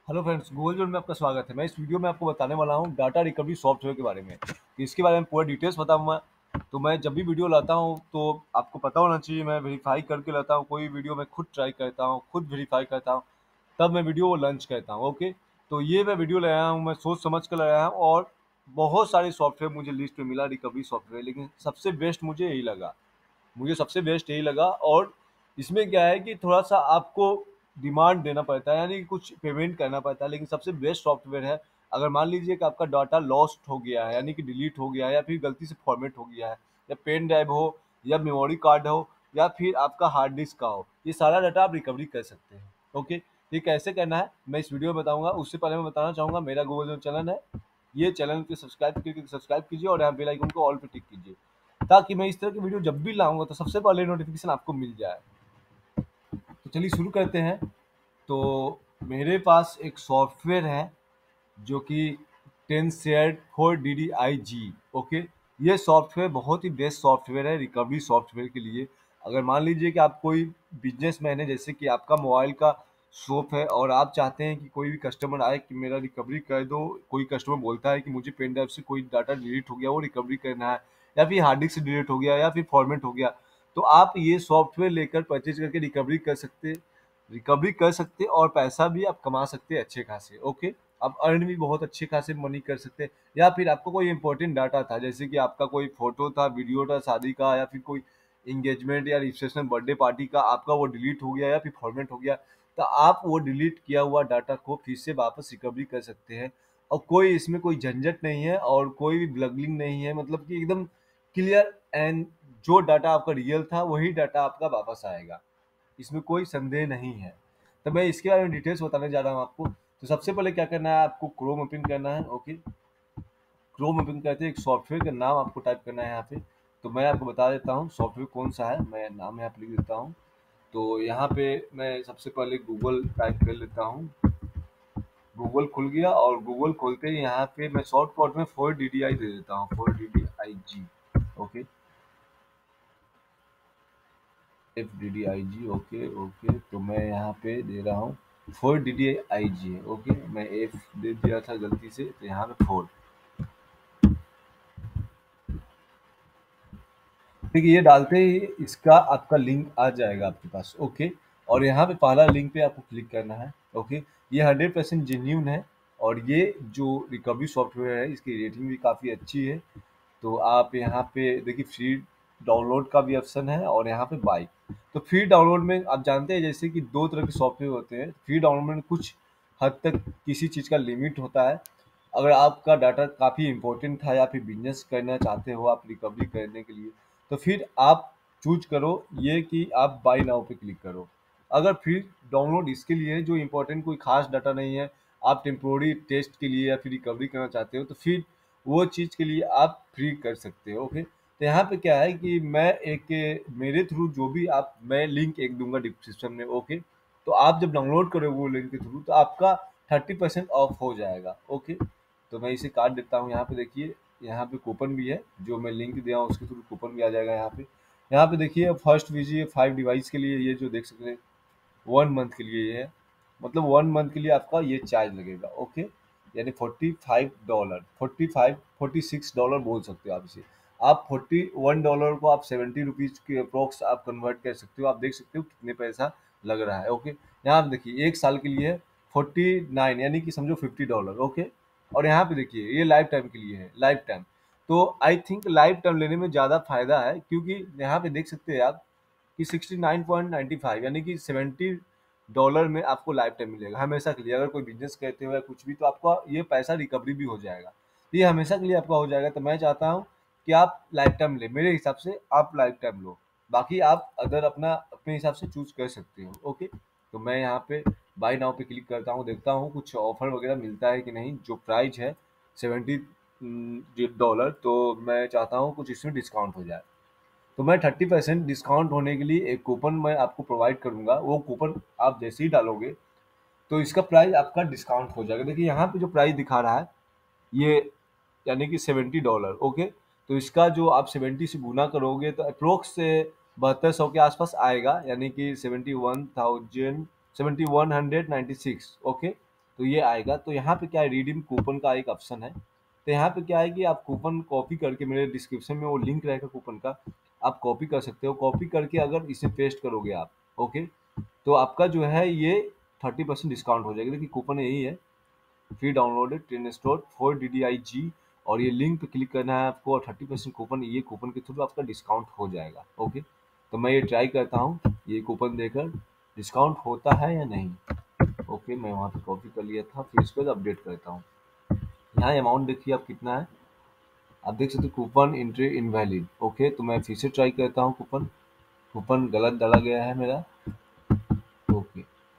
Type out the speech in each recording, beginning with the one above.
Hello friends, Google zone में आपका स्वागत है। मैं इस वीडियो में आपको बताने वाला हूँ डाटा रिकवरी सॉफ्टवेयर के बारे में। इसके बारे में पूरा डिटेल्स बताऊंगा। तो मैं जब भी वीडियो लाता हूँ तो आपको पता होना चाहिए, मैं वेरीफाई करके लाता हूँ। कोई वीडियो मैं खुद ट्राई करता हूँ, खुद वेरीफाई करता हूँ, तब मैं वीडियो लॉन्च करता हूँ। ओके, तो ये मैं वीडियो लाया हूँ, मैं सोच समझ कर लाया हूँ। और बहुत सारे सॉफ्टवेयर मुझे लिस्ट में मिला रिकवरी सॉफ्टवेयर, लेकिन सबसे बेस्ट मुझे यही लगा। मुझे सबसे बेस्ट यही लगा। और इसमें क्या है कि थोड़ा सा आपको डिमांड देना पड़ता है, यानी कि कुछ पेमेंट करना पड़ता है, लेकिन सबसे बेस्ट सॉफ्टवेयर है। अगर मान लीजिए कि आपका डाटा लॉस्ट हो गया है, यानी कि डिलीट हो गया है, या फिर गलती से फॉर्मेट हो गया है, या पेन ड्राइव हो, या मेमोरी कार्ड हो, या फिर आपका हार्ड डिस्क का हो, ये सारा डाटा आप रिकवरी कर सकते हैं। ओके, ये कैसे करना है मैं इस वीडियो में बताऊंगा। उससे पहले मैं बताना चाहूँगा, मेरा गूगल जो चैनल है, ये चैनल को सब्सक्राइब कीजिए और यहाँ बेल आइकन को ऑल पे टिक कीजिए, ताकि मैं इस तरह की वीडियो जब भी लाऊंगा तो सबसे पहले नोटिफिकेशन आपको मिल जाए। तो चलिए शुरू करते हैं। तो मेरे पास एक सॉफ्टवेयर है जो कि टेंसेयर फॉर DDIG। ओके, ये सॉफ्टवेयर बहुत ही बेस्ट सॉफ्टवेयर है रिकवरी सॉफ्टवेयर के लिए। अगर मान लीजिए कि आप कोई बिजनेसमैन है, जैसे कि आपका मोबाइल का शॉप है और आप चाहते हैं कि कोई भी कस्टमर आए कि मेरा रिकवरी कर दो। कोई कस्टमर बोलता है कि मुझे पेन ड्राइव से कोई डाटा डिलीट हो गया, वो रिकवरी करना है, या फिर हार्ड डिस्क से डिलीट हो गया, या फिर फॉर्मेट हो गया, तो आप ये सॉफ्टवेयर लेकर परचेज करके रिकवरी कर सकते और पैसा भी आप कमा सकते हैं अच्छे खासे। ओके, आप अर्न भी बहुत अच्छे खासे मनी कर सकते हैं। या फिर आपको कोई इंपॉर्टेंट डाटा था, जैसे कि आपका कोई फोटो था, वीडियो था शादी का, या फिर कोई इंगेजमेंट या रिसेप्शन बर्थडे पार्टी का, आपका वो डिलीट हो गया या फिर फॉर्मेट हो गया, तो आप वो डिलीट किया हुआ डाटा को फिर से वापस रिकवरी कर सकते हैं। और कोई इसमें कोई झंझट नहीं है और कोई भी ब्लगिंग नहीं है, मतलब कि एकदम क्लियर एंड जो डाटा आपका रियल था वही डाटा आपका वापस आएगा, इसमें कोई संदेह नहीं है। तो मैं इसके बारे में डिटेल्स बताने जा रहा हूँ आपको। तो सबसे पहले क्या करना है, आपको क्रोम ओपन करना है। ओके, क्रोम ओपन करते एक सॉफ्टवेयर का नाम आपको टाइप करना है यहाँ पे। तो मैं आपको बता देता हूँ सॉफ्टवेयर कौन सा है, मैं नाम यहाँ पे लिख देता हूँ। तो यहाँ पे मैं सबसे पहले गूगल टाइप कर लेता हूँ। गूगल खुल गया और गूगल खोलते ही यहाँ पे मैं शॉर्टकट में 4DDI दे देता हूँ, 4DDIG। Okay, FDDIG। Okay okay, तो मैं यहाँ पे दे रहा हूँ 4DDIG। ओके, मैं F दे दिया था गलती से, तो यहाँ पे 4। देखिए, ये डालते ही इसका आपका लिंक आ जाएगा आपके पास। ओके, और यहाँ पे पहला लिंक पे आपको क्लिक करना है। ओके, ये 100% जेन्यून है और ये जो रिकवरी सॉफ्टवेयर है इसकी रेटिंग भी काफ़ी अच्छी है। तो आप यहाँ पे देखिए फ्री डाउनलोड का भी ऑप्शन है और यहाँ पे बाय। तो फ्री डाउनलोड में आप जानते हैं जैसे कि दो तरह के सॉफ्टवेयर होते हैं। फ्री डाउनलोड में कुछ हद तक किसी चीज़ का लिमिट होता है। अगर आपका डाटा काफ़ी इंपॉर्टेंट था या फिर बिजनेस करना चाहते हो आप रिकवरी करने के लिए, तो फिर आप चूज करो ये कि आप बाय नाउ पे क्लिक करो। अगर फ्री डाउनलोड इसके लिए है जो इंपॉर्टेंट कोई खास डाटा नहीं है, आप टेम्पोररी टेस्ट के लिए या फिर रिकवरी करना चाहते हो, तो फिर वो चीज़ के लिए आप फ्री कर सकते हो। ओके, तो यहाँ पे क्या है कि मैं एक मेरे थ्रू जो भी आप मैं लिंक एक दूंगा डिस्क्रिप्शन में। ओके, तो आप जब डाउनलोड करोगे वो लिंक के थ्रू तो आपका 30% ऑफ हो जाएगा। ओके, तो मैं इसे काट देता हूँ। यहाँ पे देखिए, यहाँ पे कूपन भी है, जो मैं लिंक दिया हूँ उसके थ्रू कूपन भी आ जाएगा यहाँ पे। यहाँ पे देखिए फर्स्ट वीजिए 5 डिवाइस के लिए, ये जो देख सकते हैं 1 मंथ के लिए ये है, मतलब 1 मंथ के लिए आपका ये चार्ज लगेगा। ओके, यानी $45, 46 डॉलर बोल सकते हो आप इसे। आप $41 को आप 70 रुपीज़ के अप्रोक्स आप कन्वर्ट कर सकते हो। आप देख सकते हो कितने पैसा लग रहा है। ओके, यहाँ पे देखिए 1 साल के लिए है 49, यानी कि समझो $50। ओके, और यहाँ पे देखिए ये लाइफ टाइम के लिए है, लाइफ टाइम। तो आई थिंक लाइफ टाइम लेने में ज़्यादा फायदा है, क्योंकि यहाँ पे देख सकते हैं आप कि 69.95, यानी कि $70 में आपको लाइफ टाइम मिलेगा हमेशा के लिए। अगर कोई बिजनेस करते हो या कुछ भी, तो आपका ये पैसा रिकवरी भी हो जाएगा, तो ये हमेशा के लिए आपका हो जाएगा। तो मैं चाहता हूँ कि आप लाइफ टाइम ले, मेरे हिसाब से आप लाइफ टाइम लो। बाकी आप अदर अपना अपने हिसाब से चूज कर सकते हो। ओके, तो मैं यहाँ पे बाय नाउ पे क्लिक करता हूँ, देखता हूँ कुछ ऑफर वगैरह मिलता है कि नहीं। जो प्राइस है 70 डॉलर, तो मैं चाहता हूँ कुछ इसमें डिस्काउंट हो जाए। तो मैं 30% डिस्काउंट होने के लिए एक कूपन मैं आपको प्रोवाइड करूंगा। वो कूपन आप जैसे ही डालोगे तो इसका प्राइस आपका डिस्काउंट हो जाएगा। देखिए यहाँ पे जो प्राइस दिखा रहा है ये, यानी कि $70। ओके, तो इसका जो आप 70 से गुना करोगे तो अप्रोक्स से 7200 के आसपास आएगा, यानी कि 71,000, 7196। ओके, तो ये आएगा। तो यहाँ पे क्या है, रिडीम कूपन का एक ऑप्शन है। तो यहाँ पे क्या है कि आप कूपन कॉपी करके, मेरे डिस्क्रिप्शन में वो लिंक रहेगा कूपन का, आप कॉपी कर सकते हो। कॉपी करके अगर इसे पेस्ट करोगे आप, ओके, तो आपका जो है ये 30% डिस्काउंट हो जाएगा। देखिए कूपन यही है, free downloaded train store 4DDIG, और ये लिंक पे क्लिक करना है आपको, और 30% कूपन, ये कूपन के थ्रू आपका डिस्काउंट हो जाएगा। ओके, तो मैं ये ट्राई करता हूँ, ये कूपन देकर डिस्काउंट होता है या नहीं। ओके, मैं वहाँ पे कॉपी कर लिया था, फिर इसको अपडेट करता हूँ। यहाँ अमाउंट देखिए आप कितना है, आप देख सकते हो कूपन एंट्री इनवैलिड। ओके, तो मैं फिर से ट्राई करता हूँ, कूपन कूपन गलत डाला गया है मेरा। ओके,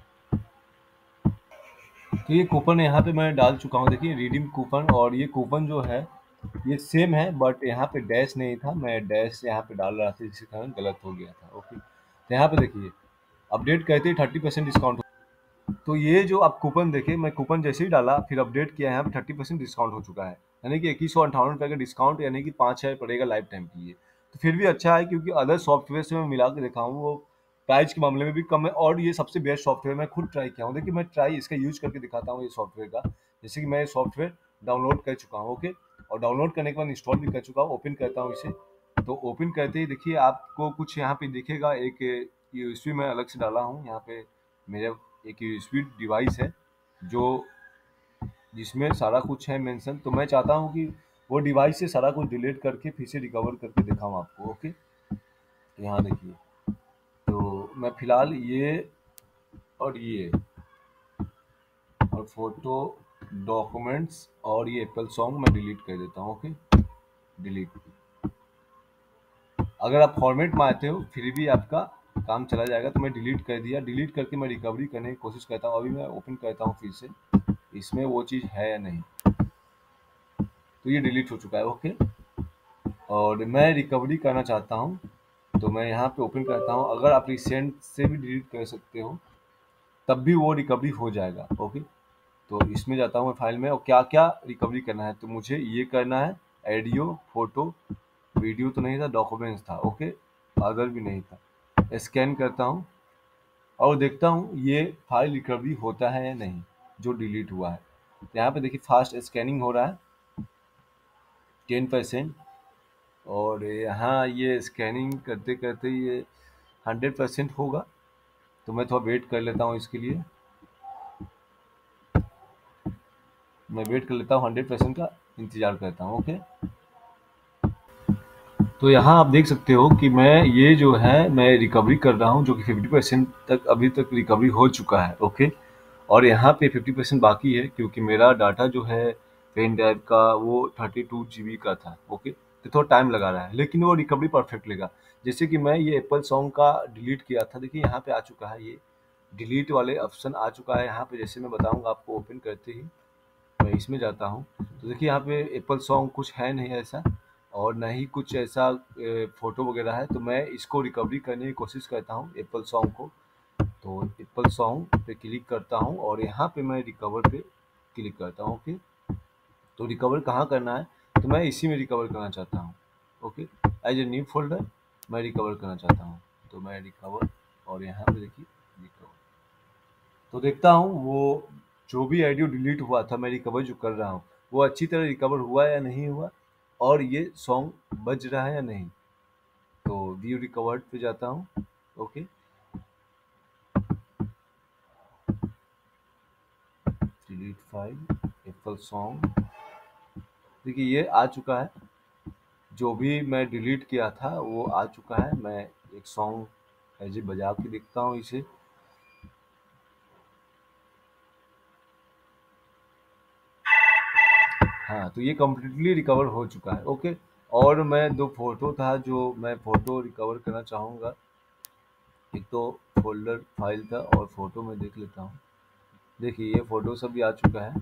तो ये कूपन यहाँ पे मैं डाल चुका हूँ, देखिए रिडीम कूपन, और ये कूपन जो है ये सेम है, बट यहाँ पे डैश नहीं था, मैं डैश यहाँ पे डाल रहा था, जिसके कारण गलत हो गया था। ओके, तो यहाँ पे देखिए अपडेट करते ही 30% डिस्काउंट। तो ये जो आप कूपन देखे, मैं कूपन जैसे ही डाला फिर अपडेट किया, यहाँ पे 30% डिस्काउंट हो चुका है, यानी कि 2158 रुपये का डिस्काउंट, यानी कि 5000 पड़ेगा लाइफ टाइम के लिए। तो फिर भी अच्छा है, क्योंकि अदर सॉफ्टवेयर से मैं मिला के देखा हूँ, वो प्राइस के मामले में भी कम है, और ये सबसे बेस्ट सॉफ्टवेयर मैं खुद ट्राई किया हूँ। देखिए मैं ट्राई इसका यूज करके दिखाता हूँ ये सॉफ्टवेयर का। जैसे कि मैं ये सॉफ्टवेयर डाउनलोड कर चुका हूँ, ओके, और डाउनलोड करने के बाद इंस्टॉल भी कर चुका हूँ। ओपन करता हूँ इसे, तो ओपन करते ही देखिए आपको कुछ यहाँ पे दिखेगा, एक यूएसबी मैं अलग से डाला हूँ यहाँ पे, मेरे एक यूएसबी डिवाइस है जो, जिसमें सारा कुछ है मेंशन। तो मैं चाहता हूँ कि वो डिवाइस से सारा कुछ डिलीट करके फिर से रिकवर करके दिखाऊँ आपको। ओके, तो यहाँ देखिए, तो मैं फिलहाल ये और ये और फोटो, डॉक्यूमेंट्स और ये एप्पल सॉन्ग मैं डिलीट कर देता हूँ। Okay, delete. अगर आप फॉर्मेट में आते हो फिर भी आपका काम चला जाएगा, तो मैं डिलीट कर दिया। डिलीट करके मैं रिकवरी करने की कोशिश करता हूँ। अभी मैं ओपन करता हूँ फिर से, इसमें वो चीज़ है या नहीं। तो ये डिलीट हो चुका है। ओके, और मैं रिकवरी करना चाहता हूँ, तो मैं यहाँ पे ओपन करता हूँ। अगर आप रिसेंट से भी डिलीट कर सकते हो तब भी वो रिकवरी हो जाएगा। ओके, तो इसमें जाता हूँ मैं फाइल में, और क्या क्या रिकवरी करना है, तो मुझे ये करना है, ऑडियो, फोटो, वीडियो तो नहीं था, डॉक्यूमेंट्स था। ओके, अदर भी नहीं था। स्कैन करता हूँ और देखता हूँ ये फाइल रिकवरी होता है या नहीं, जो डिलीट हुआ है। यहाँ पे देखिए फास्ट स्कैनिंग हो रहा है 10%, और यहाँ ये स्कैनिंग करते करते ये 100% होगा। तो मैं थोड़ा वेट कर लेता हूँ इसके लिए, मैं वेट कर लेता हूँ, 100% का इंतज़ार करता हूँ। ओके, तो यहाँ आप देख सकते हो कि मैं ये जो है मैं रिकवरी कर रहा हूँ, जो कि 50% तक अभी तक रिकवरी हो चुका है। ओके, और यहाँ पे 50% बाकी है, क्योंकि मेरा डाटा जो है पेन ड्राइव का वो 32 GB का था। ओके, तो थोड़ा टाइम लगा रहा है, लेकिन वो रिकवरी परफेक्ट लेगा। जैसे कि मैं ये एप्पल सॉन्ग का डिलीट किया था, देखिए यहाँ पे आ चुका है, ये डिलीट वाले ऑप्शन आ चुका है यहाँ पे। जैसे मैं बताऊँगा आपको, ओपन करते ही मैं इसमें जाता हूँ, तो देखिए यहाँ पे एप्पल सॉन्ग कुछ है नहीं ऐसा, और ना ही कुछ ऐसा फ़ोटो वगैरह है। तो मैं इसको रिकवरी करने की कोशिश करता हूँ एप्पल सॉन्ग को। तो एप्पल सॉन्ग पे क्लिक करता हूँ, और यहाँ पे मैं रिकवर पे क्लिक करता हूँ। ओके, तो रिकवर कहाँ करना है, तो मैं इसी में रिकवर करना चाहता हूँ। Okay, as a new folder मैं रिकवर करना चाहता हूँ, तो मैं रिकवर, और यहाँ पे देखिए रिकवर, तो देखता हूँ वो जो भी ऑडियो डिलीट हुआ था, मैं रिकवर जो कर रहा हूँ वो अच्छी तरह रिकवर हुआ या नहीं हुआ, और ये सॉन्ग बज रहा है या नहीं। तो व्यू रिकवर्ड पे जाता हूँ। Okay, delete file, apple song, देखिए ये आ चुका है, जो भी मैं डिलीट किया था वो आ चुका है। मैं एक सॉन्ग ऐसे बजा के देखता हूँ इसे। हाँ, तो ये कम्प्लीटली रिकवर हो चुका है। ओके, और मैं दो फोटो था जो मैं फोटो रिकवर करना चाहूँगा, एक तो फोल्डर फाइल था, और फोटो में देख लेता हूँ। देखिए ये फोटो सब भी आ चुका है,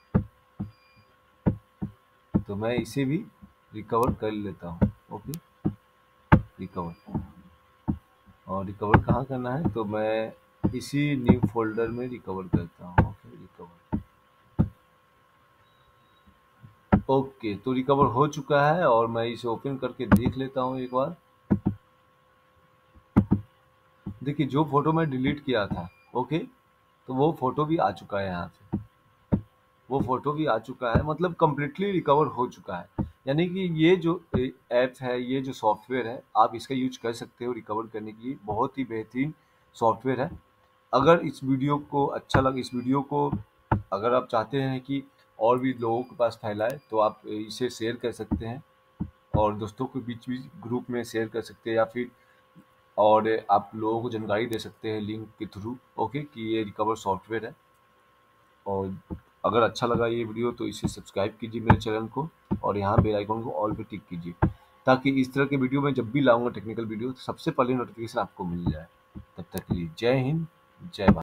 तो मैं इसे भी रिकवर कर लेता हूँ। ओके, रिकवर, और रिकवर कहाँ करना है, तो मैं इसी न्यू फोल्डर में रिकवर करता हूँ। Okay, recover. ओके, तो रिकवर हो चुका है, और मैं इसे ओपन करके देख लेता हूँ एक बार। देखिए जो फोटो मैं डिलीट किया था, ओके, तो वो फोटो भी आ चुका है यहाँ पे। वो फ़ोटो भी आ चुका है, मतलब कंप्लीटली रिकवर हो चुका है। यानी कि ये जो ऐप है, ये जो सॉफ्टवेयर है, आप इसका यूज़ कर सकते हो रिकवर करने के लिए, बहुत ही बेहतरीन सॉफ्टवेयर है। अगर इस वीडियो को अगर आप चाहते हैं कि और भी लोगों के पास फैलाए, तो आप इसे शेयर कर सकते हैं और दोस्तों के बीच भी ग्रुप में शेयर कर सकते हैं, या फिर और आप लोगों को जानकारी दे सकते हैं लिंक के थ्रू, ओके, कि ये रिकवर सॉफ्टवेयर है। और अगर अच्छा लगा ये वीडियो तो इसे सब्सक्राइब कीजिए मेरे चैनल को, और यहाँ बेल आइकन को ऑल पे टिक कीजिए, ताकि इस तरह के वीडियो मैं जब भी लाऊंगा टेक्निकल वीडियो, तो सबसे पहले नोटिफिकेशन आपको मिल जाए। तब तक के लिए जय हिंद, जय भारत।